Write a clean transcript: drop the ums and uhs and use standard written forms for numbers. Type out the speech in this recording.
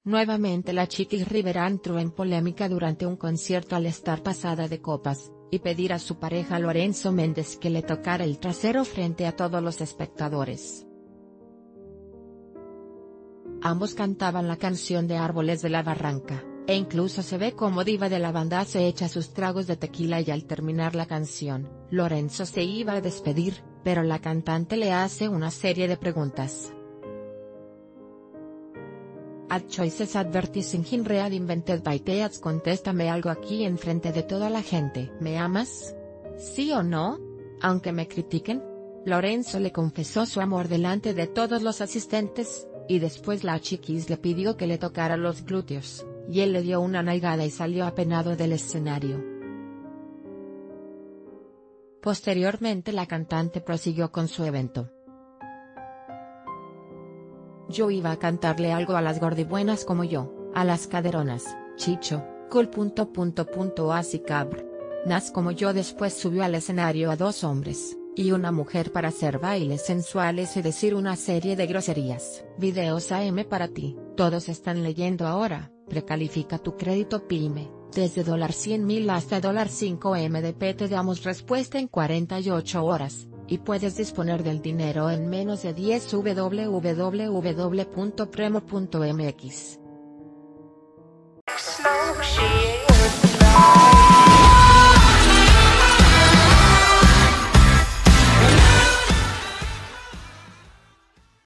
Nuevamente la Chiquis Rivera entró en polémica durante un concierto al estar pasada de copas, y pedir a su pareja Lorenzo Méndez que le tocara el trasero frente a todos los espectadores. Ambos cantaban la canción de Árboles de la Barranca, e incluso se ve como diva de la banda se echa sus tragos de tequila y al terminar la canción, Lorenzo se iba a despedir, pero la cantante le hace una serie de preguntas. Ad choices advertising in read invented by the ads. Contéstame algo aquí enfrente de toda la gente. ¿Me amas? ¿Sí o no? Aunque me critiquen. Lorenzo le confesó su amor delante de todos los asistentes, y después la Chiquis le pidió que le tocara los glúteos, y él le dio una nalgada y salió apenado del escenario. Posteriormente la cantante prosiguió con su evento. Yo iba a cantarle algo a las gordibuenas como yo, a las caderonas, chicho, cool. Así cabr. Nas como yo. Después subió al escenario a dos hombres, y una mujer para hacer bailes sensuales y decir una serie de groserías. Videos AM para ti, todos están leyendo ahora. Precalifica tu crédito PYME, desde $100,000 hasta $5 MDP te damos respuesta en 48 horas. Y puedes disponer del dinero en menos de 10. www.premo.mx